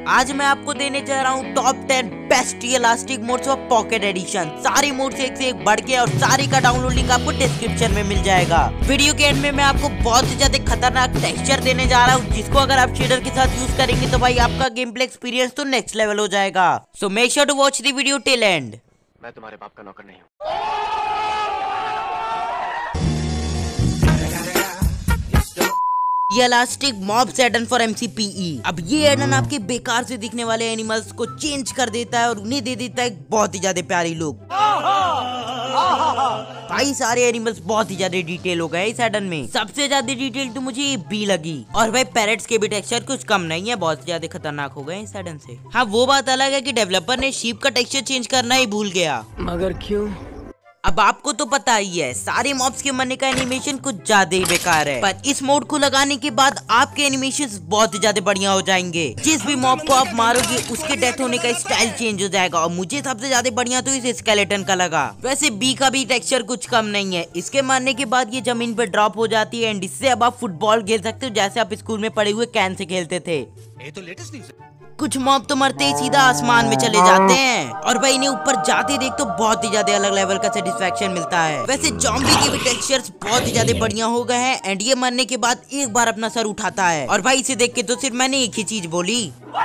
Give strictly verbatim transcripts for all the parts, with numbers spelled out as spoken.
आज मैं आपको देने जा रहा हूँ top ten best elastic mods of pocket edition. सारी मोड्स एक से एक बढ़ के और सारी का डाउनलोड लिंक आपको डिस्क्रिप्शन में मिल जाएगा। वीडियो के एंड में मैं आपको बहुत ही ज्यादा खतरनाक टेक्सचर देने जा रहा हूँ, जिसको अगर आप शेडर के साथ यूज करेंगे तो भाई आपका गेम प्ले एक्सपीरियंस तो नेक्स्ट लेवल हो जाएगा। So make sure to watch the video till end. मैं तुम्हारे बाप का नौकर नहीं हूँ। ये elastic mobs addon for M C P E. अब ये एडन आपके बेकार से दिखने वाले एनिमल्स को चेंज कर देता है और उन्हें दे देता है बहुत ही ज्यादा प्यारी लुक। भाई सारे एनिमल्स बहुत ही ज्यादा डिटेल हो गए इस एडन में। सबसे ज्यादा डिटेल तो मुझे ये बी लगी। और भाई पैरेट्स के भी टेक्सचर कुछ कम नहीं है, बहुत ज्यादा खतरनाक हो गए इस एडन से। हाँ वो बात अलग है कि डेवलपर ने शीप का टेक्सचर चेंज करना ही भूल गया। मगर क्यों? अब आपको तो पता ही है सारे मॉब्स के मरने का एनिमेशन कुछ ज्यादा ही बेकार है, पर इस मोड को लगाने के बाद आपके एनिमेशंस बहुत ही ज्यादा बढ़िया हो जाएंगे। जिस भी मॉब को आप मारोगे उसके डेथ होने का स्टाइल चेंज हो जाएगा। और मुझे सबसे ज्यादा बढ़िया तो इस स्केलेटन का लगा। वैसे बी का भी टेक्सचर कुछ कम नहीं है। इसके मरने के बाद ये जमीन पे ड्रॉप हो जाती है एंड इससे अब आप फुटबॉल खेल सकते हो, जैसे आप स्कूल में पड़े हुए कैन से खेलते थे। ये तो लेटेस्ट न्यूज़ है। कुछ मॉब तो मरते ही सीधा आसमान में चले जाते हैं और भाई इन्हें ऊपर जाते देख तो बहुत ही ज्यादा अलग लेवल का सेटिस्फेक्शन मिलता है। वैसे ज़ॉम्बी के भी टेक्सचर्स बहुत ही ज्यादा बढ़िया हो गए हैं एंड ये मरने के बाद एक बार अपना सर उठाता है। और भाई इसे देख के तो सिर्फ मैंने एक ही चीज बोली,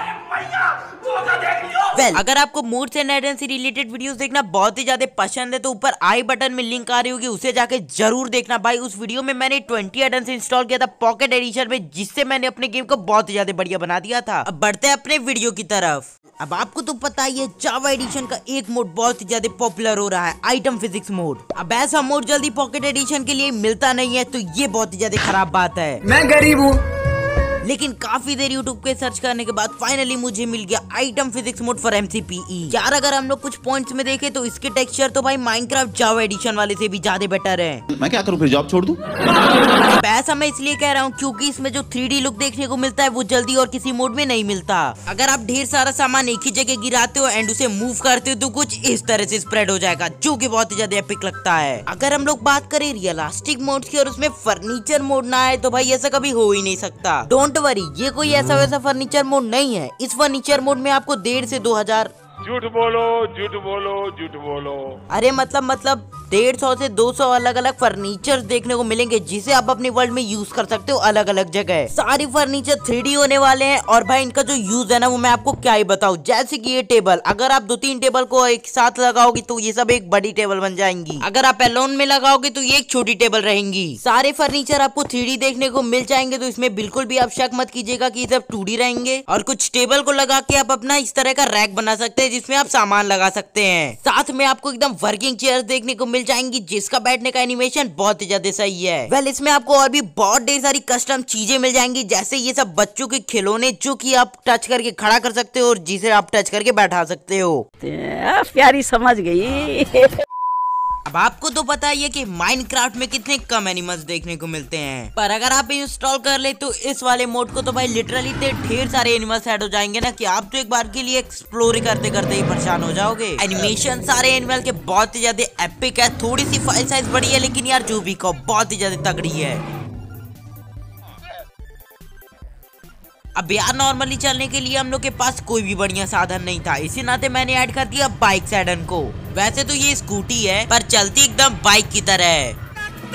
वेल well, अगर आपको मोड्स एंड एडन से रिलेटेड वीडियोस देखना बहुत ही ज्यादा पसंद है तो ऊपर आई बटन में लिंक आ रही होगी, उसे जाके जरूर देखना। भाई उस वीडियो में मैंने ट्वेंटी एडन से इंस्टॉल किया था पॉकेट एडिशन में, जिससे मैंने अपने गेम को बहुत ही ज्यादा बढ़िया बना दिया था। अब बढ़ते हैं अपने वीडियो की तरफ। अब आपको तो पता ही है जावा एडिशन का एक मोड बहुत ही ज्यादा पॉपुलर हो रहा है, आइटम फिजिक्स मोड। अब ऐसा मोड जल्दी पॉकेट एडिशन के लिए मिलता नहीं है, तो ये बहुत ही ज्यादा खराब बात है। मैं गरीब हूँ, लेकिन काफी देर यूट्यूब पे सर्च करने के बाद फाइनली मुझे मिल गया item physics mod for M C P E. यार अगर हम लोग कुछ पॉइंट्स में देखें तो इसके टेक्सचर तो भाई माइनक्राफ्ट जावा एडिशन वाले से भी ज्यादा बेटर है। मैं क्या करूं फिर, जॉब छोड़ दूं? ऐसा मैं इसलिए कह रहा हूँ क्योंकि इसमें जो थ्री डी लुक देखने को मिलता है वो जल्दी और किसी मोड में नहीं मिलता। अगर आप ढेर सारा सामान एक ही जगह गिराते हो एंड उसे मूव करते हो तो कुछ इस तरह से स्प्रेड हो जाएगा, जो कि बहुत ही ज्यादा एपिक लगता है। अगर हम लोग बात करें रियलिस्टिक मोड्स की और उसमें फर्नीचर मोड ना आए तो भाई ऐसा कभी हो ही नहीं सकता। डोंट वरी, ये कोई ऐसा वैसा फर्नीचर मोड नहीं है। इस फर्नीचर मोड में आपको डेढ़ से दो हजार झूठ बोलो झूठ बोलो झूठ बोलो अरे मतलब मतलब डेढ़ सौ से दो सौ अलग अलग फर्नीचर देखने को मिलेंगे, जिसे आप अपने वर्ल्ड में यूज कर सकते हो अलग अलग जगह। सारी फर्नीचर थ्री डी होने वाले हैं और भाई इनका जो यूज है ना वो मैं आपको क्या ही बताऊं। जैसे कि ये टेबल, अगर आप दो तीन टेबल को एक साथ लगाओगे तो ये सब एक बड़ी टेबल बन जाएंगी। अगर आप एलोन में लगाओगे तो ये एक छोटी टेबल रहेंगी। सारे फर्नीचर आपको थ्री डी देखने को मिल जाएंगे, तो इसमें बिल्कुल भी आप शक मत कीजिएगा कि ये सब टू डी रहेंगे। और कुछ टेबल को लगा के आप अपना इस तरह का रैक बना सकते हैं जिसमें आप सामान लगा सकते हैं। साथ में आपको एकदम वर्किंग चेयर देखने को मिल जाएंगी, जिसका बैठने का एनिमेशन बहुत ही ज्यादा सही है। वेल well, इसमें आपको और भी बहुत ढेर सारी कस्टम चीजें मिल जाएंगी, जैसे ये सब बच्चों के खिलौने जो कि आप टच करके खड़ा कर सकते हो और जिसे आप टच करके बैठा सकते हो। प्यारी समझ गई। अब आपको तो पता ही है कि माइनक्राफ्ट में कितने कम एनिमल्स देखने को मिलते हैं, पर अगर आप इंस्टॉल कर ले तो इस वाले मोड को तो भाई लिटरली इतने ढेर सारे एनिमल्स ऐड हो जाएंगे ना कि आप तो एक बार के लिए एक्सप्लोर करते करते ही परेशान हो जाओगे। एनिमेशन सारे एनिमल के बहुत ही ज्यादा एपिक है। थोड़ी सी फाइल साइज बड़ी है लेकिन यार जो भी कहो बहुत ही ज्यादा तगड़ी है। अब यार नॉर्मली चलने के लिए हम लोग के पास कोई भी बढ़िया साधन नहीं था, इसी नाते मैंने ऐड कर दिया बाइक एडन को। वैसे तो ये स्कूटी है पर चलती एकदम बाइक की तरह है।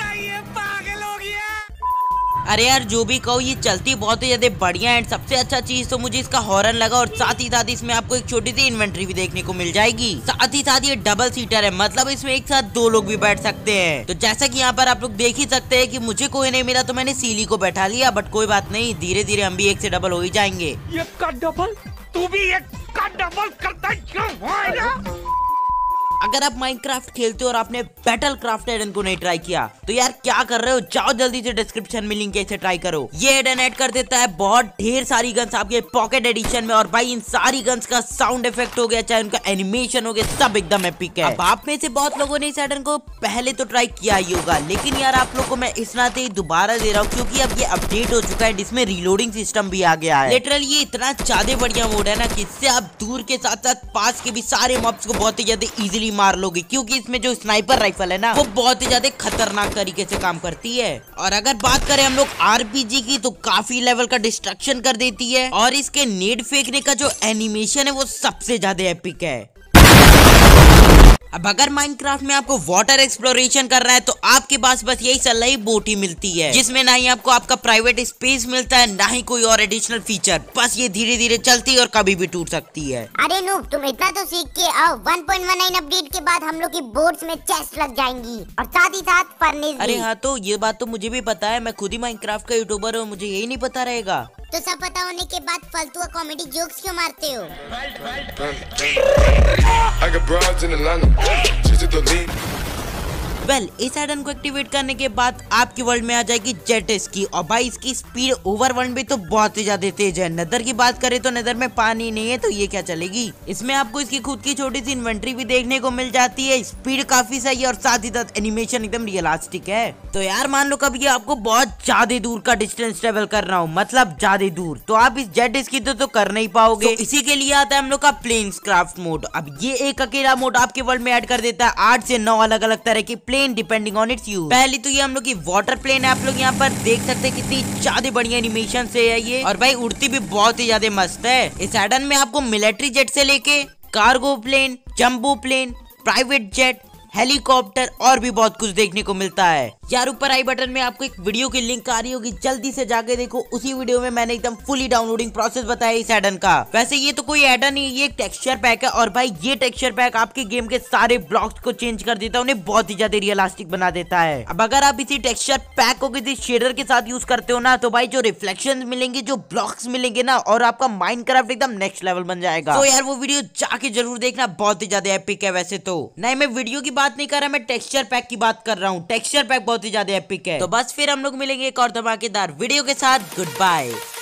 अरे यार जो भी कहो ये चलती बहुत ही ज्यादा बढ़िया है। सबसे अच्छा चीज तो मुझे इसका हॉर्न लगा और साथ ही साथ इसमें आपको एक छोटी सी इन्वेंट्री भी देखने को मिल जाएगी। साथ ही साथ ये डबल सीटर है, मतलब इसमें एक साथ दो लोग भी बैठ सकते हैं। तो जैसा कि यहाँ पर आप लोग देख ही सकते हैं कि मुझे कोई नहीं मिला तो मैंने सीली को बैठा लिया, बट कोई बात नहीं, धीरे धीरे हम भी एक से डबल हो ही जाएंगे। एक का डबल, तू भी एक का डबल करता क्यों है? अगर आप माइनक्राफ्ट खेलते हो और आपने बैटल क्राफ्ट एडन को नहीं ट्राई किया तो यार क्या कर रहे हो, जाओ जल्दी से डिस्क्रिप्शन में लिंक है, इसे ट्राई करो। ये एडन ऐड कर देता है बहुत ढेर सारी गन्स आपके पॉकेट एडिशन में, और भाई इन सारी गन्स का साउंड इफेक्ट हो गया चाहे उनका एनिमेशन हो गया, सब एकदम एपिक है। अब आप में से बहुत लोगों ने इस एडन को पहले तो ट्राई किया ही होगा, लेकिन यार आप लोग को मैं इस नाते ही दोबारा दे रहा हूँ क्योंकि अब ये अपडेट हो चुका है जिसमें रीलोडिंग सिस्टम भी आ गया है। लिटरली ये इतना ज्यादा बढ़िया मोड है ना कि इससे आप दूर के साथ साथ पास के भी सारे मॉब्स को बहुत ही ज्यादा इजिली इजीली मार लोगे, क्योंकि इसमें जो स्नाइपर राइफल है ना वो बहुत ही ज्यादा खतरनाक तरीके से काम करती है। और अगर बात करें हम लोग आरपीजी की तो काफी लेवल का डिस्ट्रक्शन कर देती है और इसके नेड फेंकने का जो एनिमेशन है वो सबसे ज्यादा एपिक है। अब अगर माइनक्राफ्ट में आपको वाटर एक्सप्लोरेशन करना है तो आपके पास बस यही सलाही बोट ही मिलती है, जिसमें ना ही आपको आपका प्राइवेट स्पेस मिलता है ना ही कोई और एडिशनल फीचर। बस ये धीरे धीरे चलती है और कभी भी टूट सकती है। अरे नूब, तुम इतना तो सीख के आओ। One point one nine update के बाद हम लोग की बोट्स में चेस्ट लग जाएंगी और साथ ही साथ फर्नेस भी। अरे हाँ, तो ये बात तो मुझे भी पता है, मैं खुद ही माइनक्राफ्ट का यूट्यूबर हूँ, मुझे यही नहीं पता रहेगा। तो सब पता होने के बाद फालतू कॉमेडी जोक्स क्यों मारते हो? I got broads in Atlanta. She's at the lean. Well well, इस एडन को एक्टिवेट करने के बाद आपकी वर्ल्ड में आ जाएगी जेट स्की और भाई इसकी स्पीड ओवर वर्ल्ड में तो बहुत ही ज्यादा तेज है। नेदर की बात करें तो नेदर में पानी नहीं है तो ये क्या चलेगी। इसमें आपको इसकी खुद की छोटी सी इन्वेंट्री भी देखने को मिल जाती है। स्पीड काफी सही है और साथ ही साथ एनिमेशन एकदम रियलिस्टिक है। तो यार मान लो कभी आपको बहुत ज्यादा दूर का डिस्टेंस ट्रेवल करना हो, मतलब ज्यादा दूर, तो आप इस जेट स्की तो, तो कर नहीं पाओगे। तो इसी के लिए आता है हम लोग का प्लेन्स क्राफ्ट मोड। अब ये एक अकेला मोड आपके वर्ल्ड में ऐड कर देता है आठ से नौ अलग अलग तरह की plane depending on its use. पहली तो ये हम लोग की वाटर प्लेन है, आप लोग यहाँ पर देख सकते हैं कितनी ज्यादा बढ़िया एनिमेशन से है ये, और भाई उड़ती भी बहुत ही ज्यादा मस्त है। इस एडन में आपको मिलिट्री जेट से लेके cargo plane, jumbo plane, private jet, helicopter और भी बहुत कुछ देखने को मिलता है। यार ऊपर आई बटन में आपको एक वीडियो की लिंक आ रही होगी, जल्दी से जाके देखो। उसी वीडियो में मैंने एकदम फुली डाउनलोडिंग प्रोसेस बताया इस एडन का। वैसे ये तो कोई एडन नहीं, ये एक टेक्सचर पैक है और भाई ये टेक्सचर पैक आपके गेम के सारे ब्लॉक्स को चेंज कर देता है, उन्हें बहुत ही ज्यादा रियलिस्टिक बना देता है। अब अगर आप इसी टेक्सचर पैक को किसी शेडर के साथ यूज करते हो ना तो भाई जो रिफ्लेक्शन मिलेंगे, जो ब्लॉक्स मिलेंगे ना, और आपका माइनक्राफ्ट एकदम नेक्स्ट लेवल बन जाएगा। तो यार वो वीडियो जाके जरूर देखना, बहुत ही ज्यादा एपिक है। वैसे तो नहीं, मैं वीडियो की बात नहीं कर रहा, मैं टेक्सचर पैक की बात कर रहा हूँ। टेक्सचर पैक बहुत ही ज्यादा एपिक है। तो बस फिर हम लोग मिलेंगे एक और धमाकेदार वीडियो के साथ। Good bye.